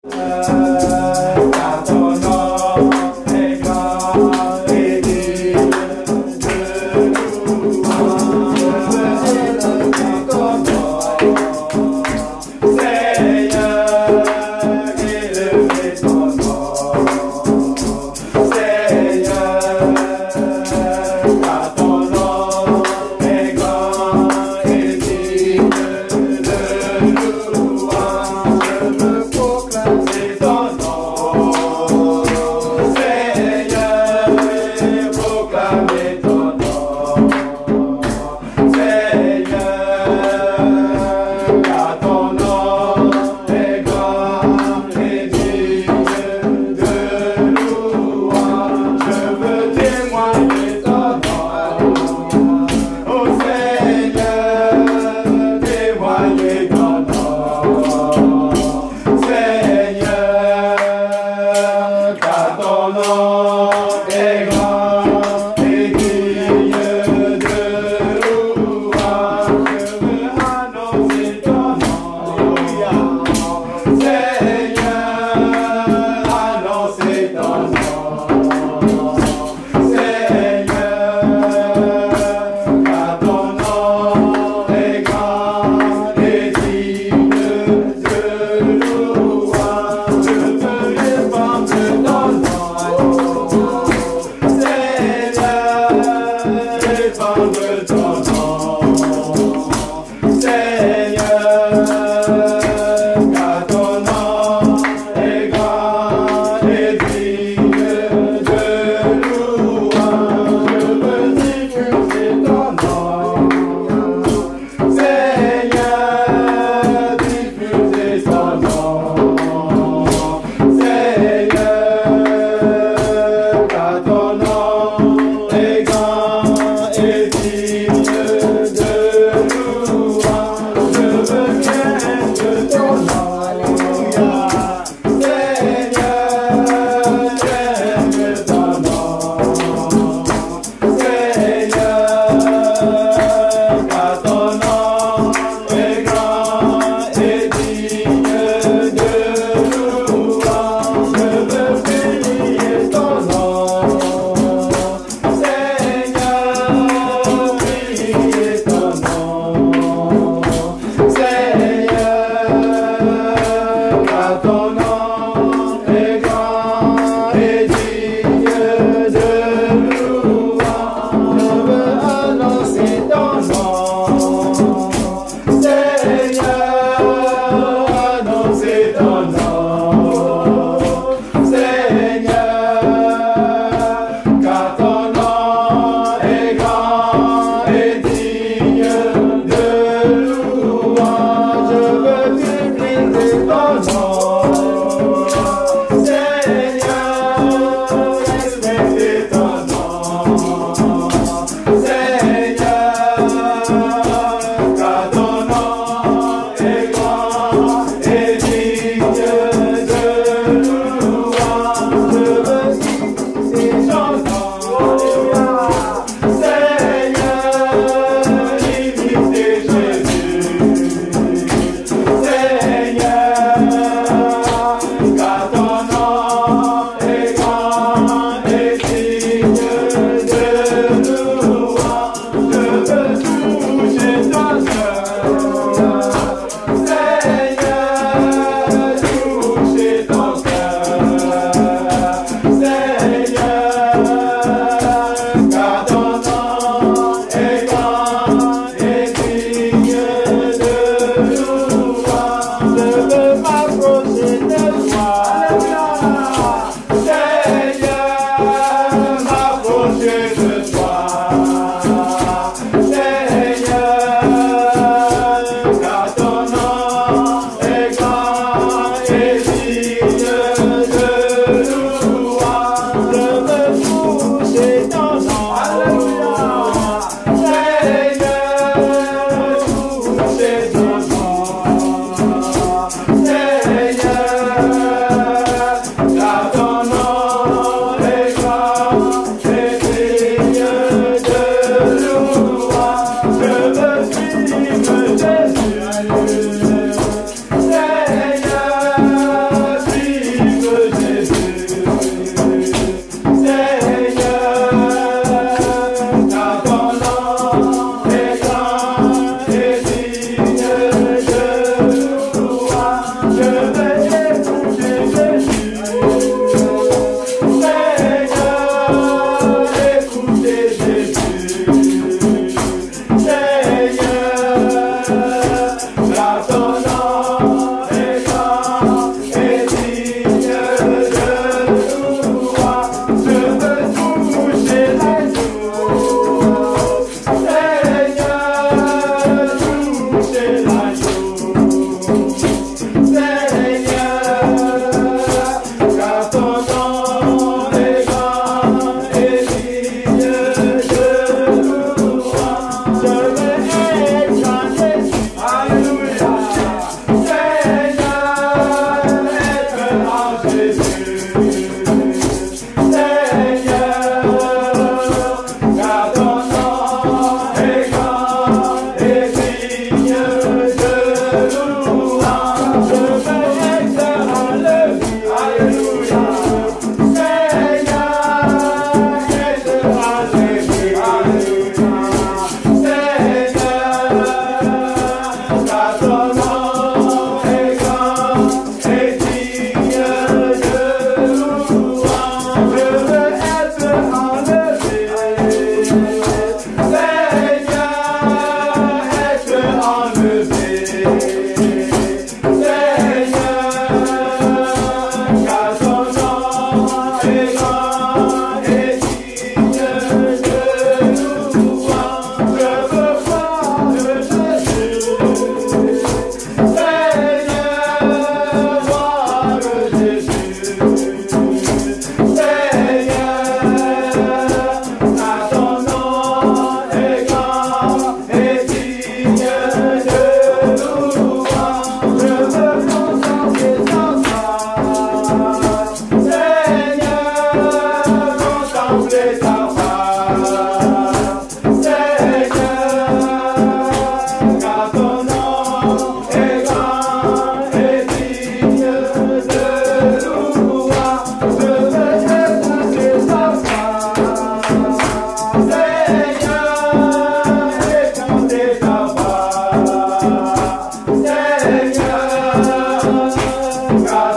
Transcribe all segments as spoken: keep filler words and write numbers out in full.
Car ton nom est grand et digne de louange. Élever ton nom, Seigneur, élever ton nom, Seigneur, car ton nom est grand et digne de louange. Je veux proclamer ton nom, Seigneur, proclamer ton nom, Seigneur, car ton nom est grand et digne de louange. Je veux témoigner ton nom, ô Seigneur, témoigner ton nom, Seigneur, car ton nom est grand et digne de louange. Je veux annoncer ton nom, Seigneur, annoncer ton nom, Seigneur, car ton nom est grand et digne de louange. Je veux répandre ton nom, Seigneur, répandre ton nom, Seigneur, car ton nom est grand et digne de louange. Je veux diffuser ton nom, Seigneur, diffuser ton nom, Seigneur, car ton nom est grand et digne de louange. Je veux craindre ton nom, Seigneur, craindre ton nom, Seigneur, car ton nom est grand et digne de louange. Je veux prier ton nom, Seigneur, prier ton nom, Seigneur, car ton nom est grand et digne de louange. Je veux annoncer ton nom, Seigneur, annoncer ton nom, Seigneur, car ton nom est grand et digne de louange. Je veux diffuser ton nom,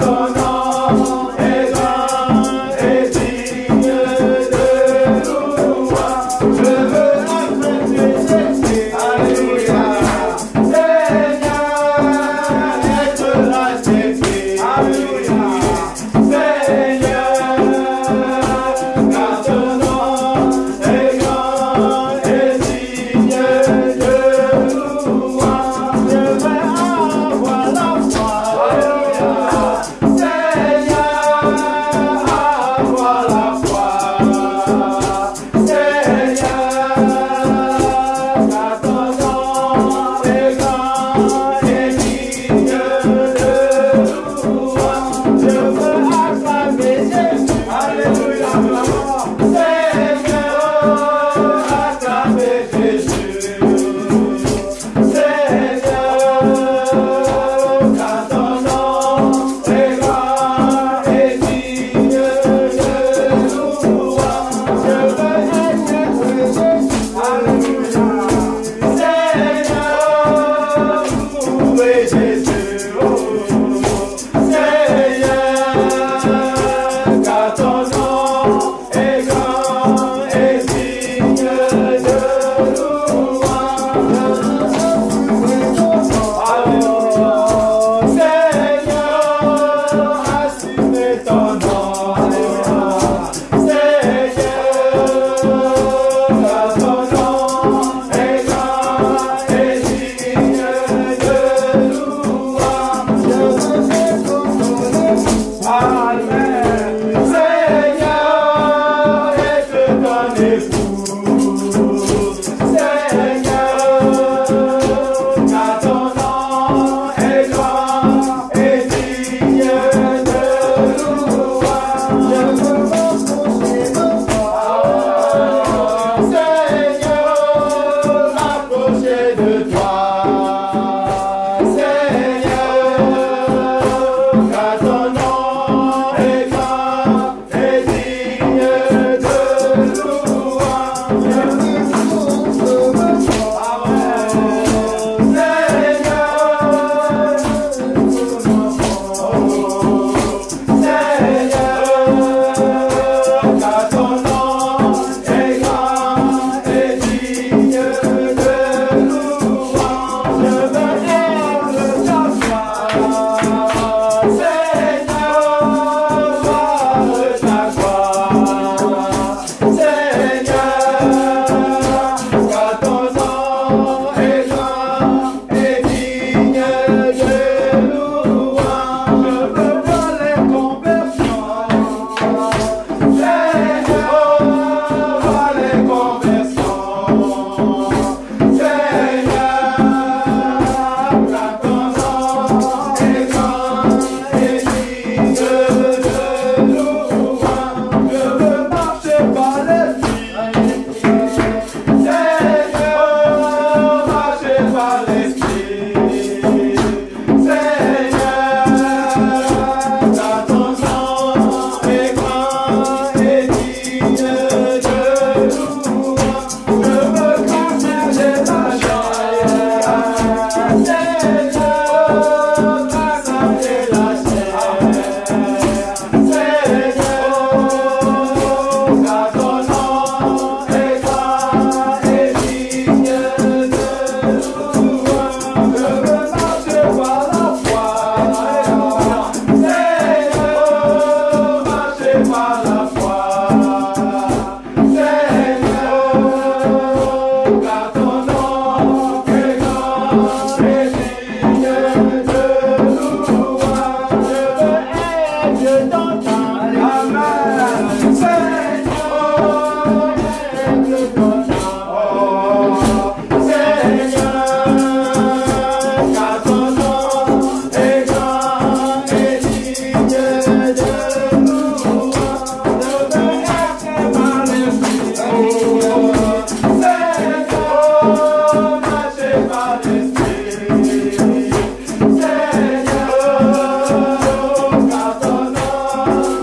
Seigneur, car ton nom